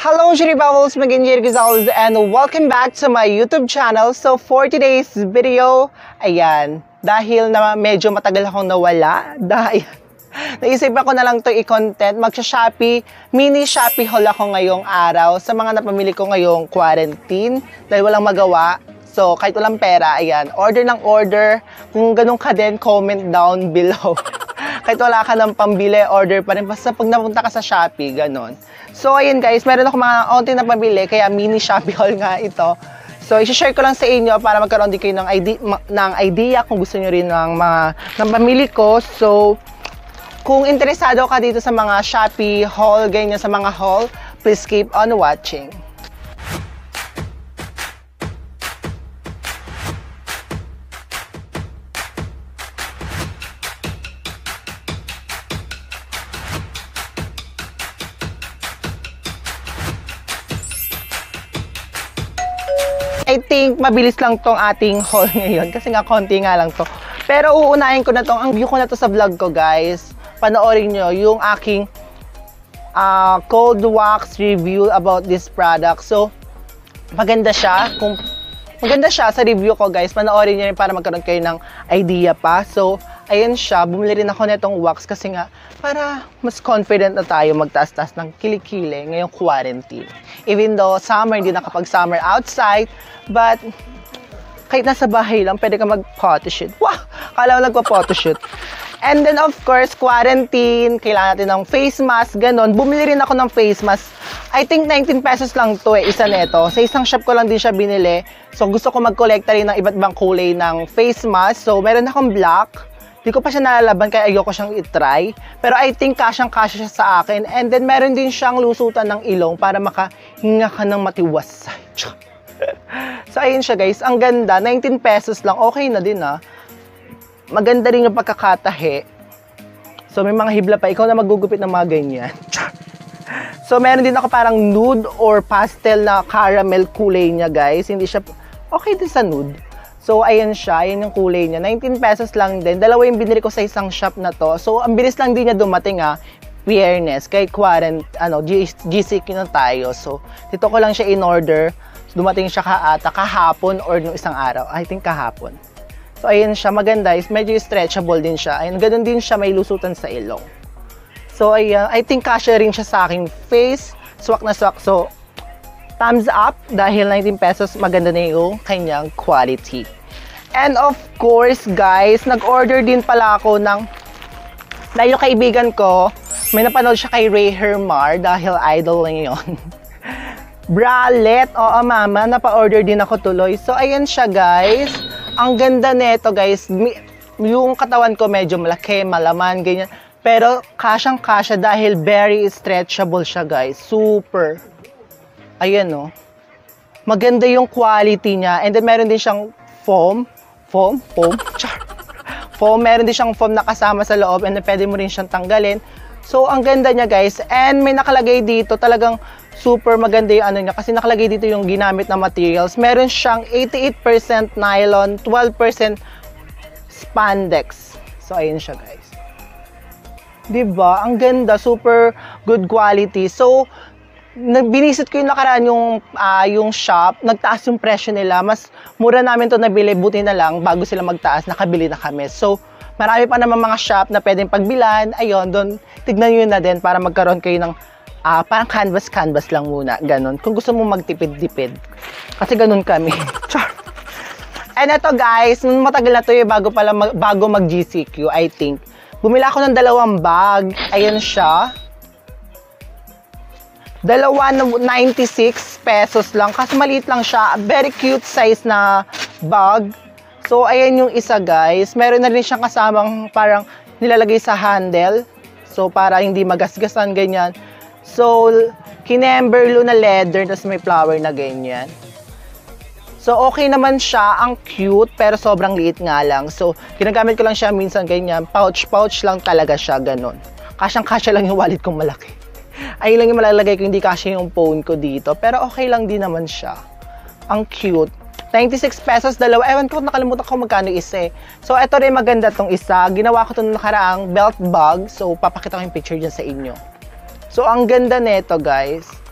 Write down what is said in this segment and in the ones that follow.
Hello, Shri Bubbles, Maginjir Gizals, and welcome back to my YouTube channel. So, for today's video, ayan, dahil na medyo matagal akong nawala, naisip ako na lang ito i-content, magsha-Shopee, mini Shopee haul ako ngayong araw sa mga napamili ko ngayong quarantine, dahil walang magawa. So, kahit walang pera, ayan, order ng order. Kung ganun ka din, comment down below. Kahit wala ka ng pambili, order pa rin. Basta pag napunta ka sa Shopee, ganun. So, ayun guys, meron ako mga onti na pabili, kaya mini Shopee haul nga ito. So, i-share ko lang sa inyo para magkaroon din kayo ng idea kung gusto nyo rin ng pamili ko. So, kung interesado ka dito sa mga Shopee haul, ganyan sa mga haul, please keep on watching. I think mabilis lang tong ating haul ngayon kasi nga konti nga lang to. Pero uunahin ko na tong, ang view ko na to sa vlog ko guys. Panoorin nyo yung aking cold wax review about this product. So, maganda siya. Kung maganda siya sa review ko guys, panoorin nyo rin para magkaroon kayo ng idea pa. So, ayun siya. Bumili rin ako netong wax kasi nga para mas confident na tayo magtaas-taas ng kilikili ngayong quarantine. Even though summer, hindi nakapag-summer outside, but kahit nasa bahay lang, pwede ka mag-photoshoot. Wow! Kala mo nagpa-photoshoot. And then of course, quarantine, kailangan natin ng face mask, ganon. Bumili rin ako ng face mask. I think 19 pesos lang to isa neto. Sa isang shop ko lang din siya binili. So gusto ko mag-collecta rin ng iba't ibang kulay ng face mask. So meron akong black. Di ko pa siya nalalaban kaya ayoko siyang itry. Pero I think kasyang-kasya siya sa akin. And then meron din siyang lusutan ng ilong para makahinga ka ng matiwas. So ayun siya guys, ang ganda, 19 pesos lang, okay na din ah. Maganda rin yung pagkakatahe. So may mga hibla pa, ikaw na magugupit ng mga ganyan. So meron din ako parang nude or pastel na caramel kulay niya guys. Hindi siya, okay din sa nude. So, ayan siya. Ayan yung kulay niya. 19 pesos lang din. Dalawa yung binili ko sa isang shop na to. So, ang bilis lang din niya dumating fairness. Kay GCQ na tayo. So, dito ko lang siya in-order. So, dumating siya kahapon or nung isang araw. I think kahapon. So, ayan siya. Maganda. Medyo stretchable din siya. Ayan, ganun din siya. May lusutan sa ilong. So, ayan. I think kasya rin siya sa aking face. Swak na swak. So, thumbs up dahil 19 pesos maganda na yung kanyang quality. And of course guys, nag-order din pala ako ng dahil yung kaibigan ko, may napanood siya kay Ray Hermar dahil idol lang yun. Bralette, oo mama, napa-order din ako tuloy. So ayan siya guys, ang ganda nito guys, yung katawan ko medyo malaki, malaman, ganyan. Pero kasyang-kasya dahil very stretchable siya guys, super. Ayan o. Maganda yung quality niya. And then meron din siyang foam. Foam? Char. Foam. Meron din siyang foam na kasama sa loob. And then pwede mo rin siyang tanggalin. So, ang ganda niya guys. And may nakalagay dito. Talagang super maganda yung ano niya. Kasi nakalagay dito yung ginamit na materials. Meron siyang 88% nylon, 12% spandex. So, ayun siya guys. Diba? Ang ganda. Super good quality. So, binisit ko yung nakaraan yung shop, nagtaas yung presyo nila, mas mura namin to nabili, buti na lang, bago sila magtaas, nakabili na kami. So, marami pa naman mga shop na pwedeng pagbilan, ayun, doon, tignan nyo na din para magkaroon kayo ng, parang canvas lang muna, ganun. Kung gusto mo magtipid-tipid, kasi ganun kami. And ito guys, matagal na to bago mag-GCQ, I think. Bumila ako ng 2 bag, ayan siya. Dalawa na 96 pesos lang. Kasi maliit lang siya. Very cute size na bag. So, ayan yung isa guys. Meron na rin siyang kasamang parang nilalagay sa handle. So, para hindi magasgasan ganyan. So, kinemberlo na leather. Tapos may flower na ganyan. So, okay naman siya. Ang cute. Pero sobrang liit nga lang. So, ginagamit ko lang siya minsan ganyan. Pouch lang talaga siya. Ganon. Kasyang-kasya lang yung wallet kong malaki. Ayun lang yung malalagay ko, hindi kasi yung phone ko dito. Pero okay lang din naman siya. Ang cute. 96 pesos, dalawa. Ewan ko, nakalimutan ko magkano isa eh. So, ito rin maganda tong isa. Ginawa ko itong nakaraang belt bag. So, papakita ko yung picture dyan sa inyo. So, ang ganda nito guys.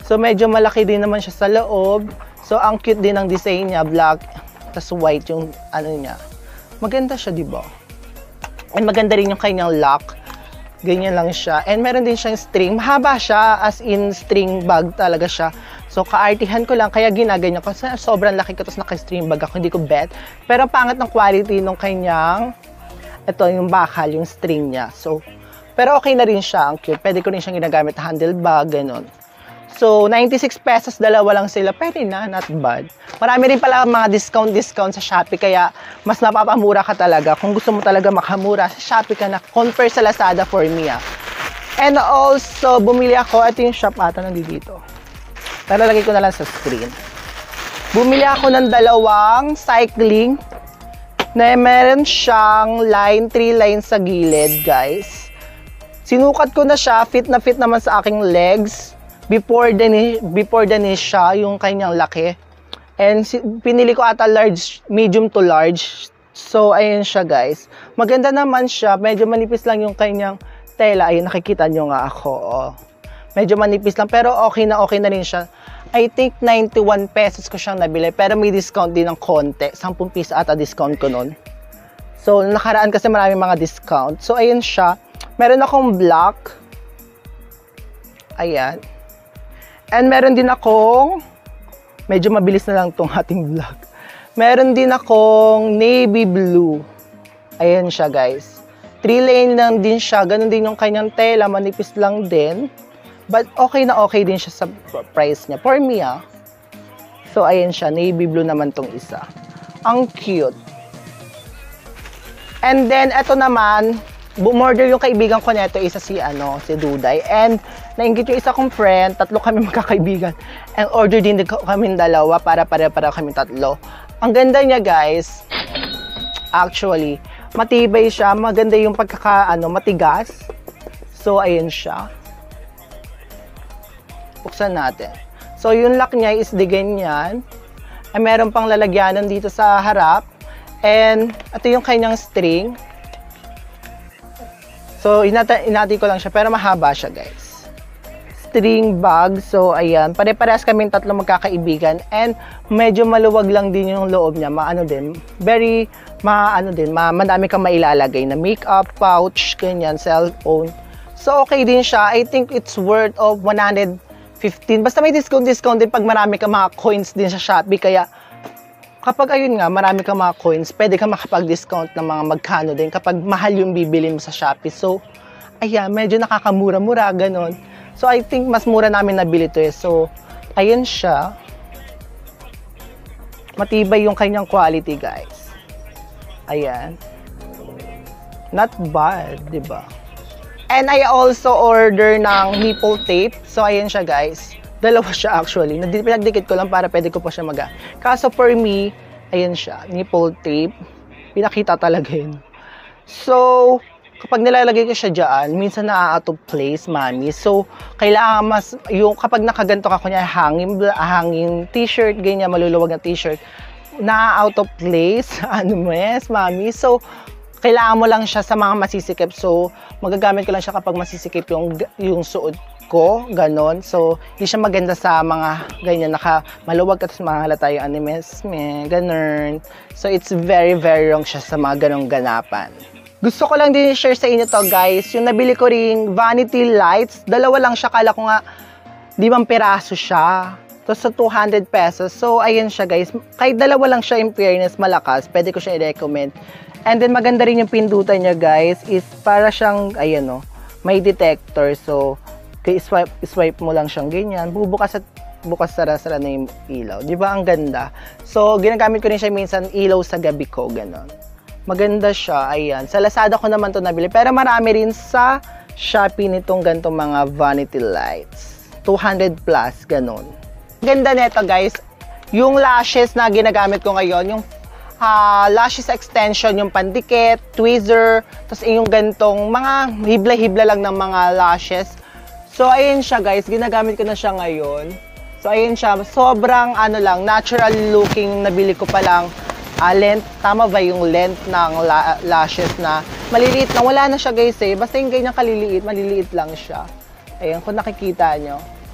So, medyo malaki din naman siya sa loob. So, ang cute din ng design niya, black, tas white yung ano niya. Maganda siya, di ba? And maganda rin yung kanyang lock. Ganyan lang siya. And meron din siyang string. Mahaba siya, as in string bag talaga siya. So, kaartihan ko lang, kaya ginaganyan ko. Sobrang laki ko, tapos naka-string bag ako, hindi ko bet. Pero pangit ng quality nung kanyang, ito, yung bakal, yung string niya. So, pero okay na rin siya, ang cute. Pwede ko rin siyang ginagamit na handle bag, ganun. So, 96 pesos, dalawa lang sila. Pwede na, not bad. Marami rin pala mga discount sa Shopee, kaya mas napapamura ka talaga. Kung gusto mo talaga makamura, sa Shopee ka na. Compare sa Lazada for me, ah. And also, bumili ako, ito yung shop ata nandito. Talalagay ko na lang sa screen. Bumili ako ng dalawang cycling na meron siyang line, 3 lines sa gilid, guys. Sinukat ko na siya, fit na fit naman sa aking legs. Before the knee siya, yung kanyang laki. And pinili ko ata large, medium to large. So, ayun siya, guys. Maganda naman siya. Medyo manipis lang yung kanyang tela. Ayun, nakikita nyo nga ako. Oh. Medyo manipis lang. Pero okay na rin siya. I think 91 pesos ko siyang nabili. Pero may discount din ng konti. 10 piso ata discount ko nun. So, nakaraan kasi maraming mga discount. So, ayun siya. Meron akong black. Ayan. And meron din akong, medyo mabilis na lang tong ating vlog. Meron din akong navy blue. Ayan siya, guys. 3 lane lang din siya. Ganun din yung kanyang tela. Manipis lang din. But okay na okay din siya sa price niya. For me, ah. So, ayan siya. Navy blue naman tong isa. Ang cute. And then, eto naman, bumorder yung kaibigan ko neto, isa si Duday. And nainggit yung isa kong friend, 3 kami magkakaibigan. And order din kami dalawa para kami 3. Ang ganda niya, guys. Actually, matibay siya, maganda yung matigas. So ayun siya. Buksan natin. So yung lock niya is di ganyan. Ay meron pang lalagyanan dito sa harap. And ito yung kanyang string. So, inati ko lang siya, pero mahaba siya, guys. String bag. So, ayan. Pare-parehas kaming 3 magkakaibigan. And, medyo maluwag lang din yung loob niya. Madami kang mailalagay na makeup, pouch, ganyan, cellphone. So, okay din siya. I think it's worth of 115. Basta may discount din pag marami kang mga coins din sa Shopee. Kaya, kapag ayun nga, marami kang mga coins, pwede kang makapag-discount ng mga magkano din kapag mahal yung bibili mo sa Shopee. So, ayan, medyo nakakamura-mura, ganon. So, I think mas mura namin nabili to eh. So, ayan siya. Matibay yung kanyang quality, guys. Ayan. Not bad, diba? And I also order ng nipple tape. So, ayan siya, guys. Dalawa siya actually. Pinagdikit ko lang para pwede ko pa siya Kaso for me, ayan siya, nipple tape. Pinakita talaga yun. So, kapag nilalagay ko siya dyan, minsan na-out of place, mami. So, kailangan kapag nakaganto ka, kunya hanging t-shirt, ganyan, maluluwag na t-shirt, na-out of place, mami. So, kailangan mo lang siya sa mga masisikip. So, magagamit ko lang siya kapag masisikip yung suot ko, ganon. So, hindi siya maganda sa mga ganyan, maluwag ka tapos mahalata yung animes, ganon. So, it's very, very wrong siya sa mga ganong ganapan. Gusto ko lang din i-share sa inyo to, guys. Yung nabili ko ring vanity lights, dalawa lang siya, kala ko nga 5 piraso siya. Tapos sa 200 pesos. So, ayun siya, guys. Kahit dalawa lang siya, in fairness, malakas, pwede ko siya i-recommend. And then, maganda rin yung pindutan niya, guys, is para siyang, ayan, may detector. So, swipe mo lang siyang ganyan, bukas sara-sara na yung ilaw. Di ba ang ganda? So, ginagamit ko rin siya minsan ilaw sa gabi ko, ganon. Maganda siya, ayan. Sa Lazada ko naman to nabili, pero marami rin sa Shopee nitong ganitong mga vanity lights. 200 plus, ganon. Ganda nito, guys. Yung lashes na ginagamit ko ngayon, yung lashes extension, yung pandikit, tweezer, tapos yung ganitong mga hibla-hibla lang ng mga lashes. So, ayun siya, guys. Ginagamit ko na siya ngayon. So, ayun siya. Sobrang, natural looking. Nabili ko pa lang length. Tama ba yung length ng lashes na maliliit lang? Wala na siya, guys, eh. Basta yung ganyan kaliliit, maliliit lang siya. Ayun, kung nakikita nyo.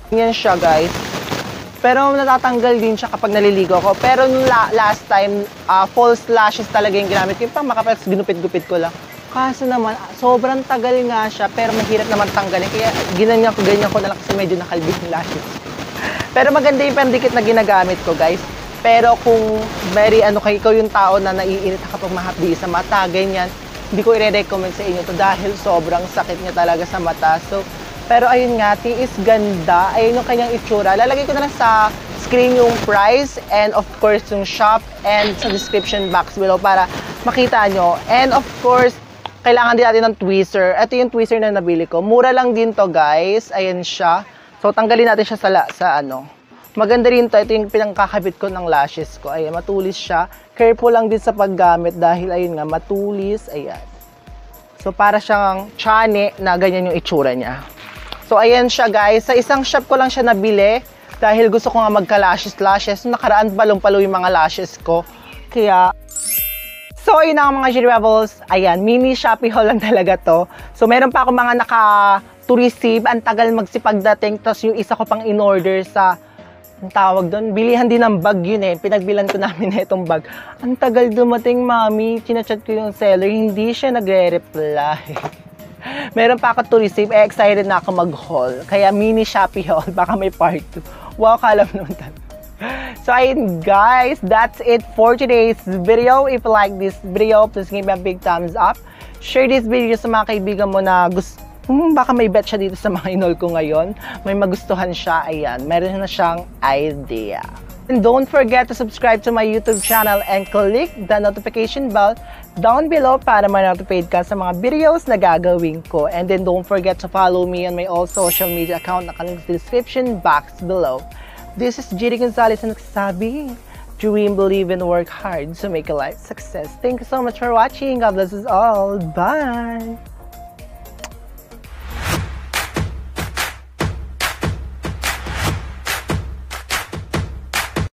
Yan siya, guys. Pero natatanggal din siya kapag naliligo ko. Pero nung last time, false lashes talaga yung ginamit ko. Yung pang makapal, ginupit-gupit ko lang. Kaso naman, sobrang tagal nga siya, pero mahirap naman tanggalin. Kaya ganyan ko na lang kasi medyo nakalbi yung lashes. Pero maganda yung pandikit na ginagamit ko, guys. Pero kung very ikaw yung tao na naiinit kapag mahapdi sa mata, ganyan, hindi ko i-recommend sa inyo to dahil sobrang sakit niya talaga sa mata. So, pero ayun nga, tiis ganda. Ayun yung kanyang itsura. Lalagay ko na lang sa screen yung price and of course yung shop and sa description box below para makita nyo. And of course, kailangan din natin ng tweezer. Ito yung tweezer na nabili ko. Mura lang din to, guys. Ayan siya. So, tanggalin natin siya sa ano. Maganda rin to. Ito yung pinangkakabit ko ng lashes ko. Ayan, matulis siya. Careful lang din sa paggamit dahil ayun nga, matulis. Ayan. So, para siyang chane na ganyan yung itsura niya. So, ayan siya, guys. Sa isang shop ko lang siya nabili dahil gusto ko nga magka-lashes. Nakaraan balong-palo yung mga lashes ko. Kaya, so, ayun na mga G Rebels. Ayan, mini Shopee haul lang talaga to. So, meron pa ako mga to receive. Ang tagal magsipagdating. Tapos yung isa ko pang in-order sa, ang tawag doon, bilihan din ng bag yun eh. Pinagbilan ko namin na itong bag. Ang tagal dumating, mami. Chinachat ko yung seller. Hindi siya nagre-reply. Meron pa ako to receive. Excited na ako mag-haul. Kaya mini Shopee haul. Baka may part 2. Wow, kalam naman talaga. So, ayun guys, that's it for today's video. If you like this video, please give me a big thumbs up. Share this video sa mga kaibigan mo na gusto, baka may bet siya dito sa mga inol ko ngayon. May magustuhan siya, ayan. Meron na siyang idea. And don't forget to subscribe to my YouTube channel and click the notification bell down below para ma-notified ka sa mga videos na gagawin ko. And then don't forget to follow me on my all social media account na naka-link sa description box below. This is Jiri Gonzalez na nagsasabi, dream, believe, and work hard to make a life success. Thank you so much for watching. God bless us all. Bye!